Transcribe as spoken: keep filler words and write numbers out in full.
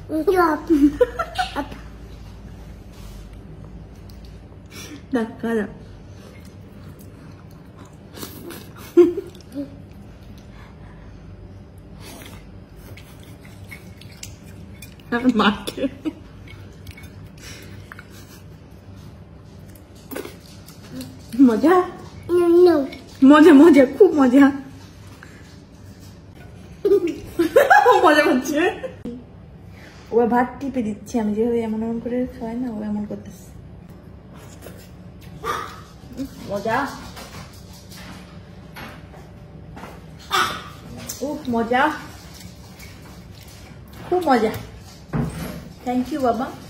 ধাক্কা দাও। মাকে মজা মজা মজা খুব মজা মজা হচ্ছে। ও ভাত টিপে দিচ্ছে, আমি যেভাবে এমন এমন করে খাই না, ও এমন করতেছে। মজা, ও মজা, খুব মজা। থ্যাংক ইউ বাবা।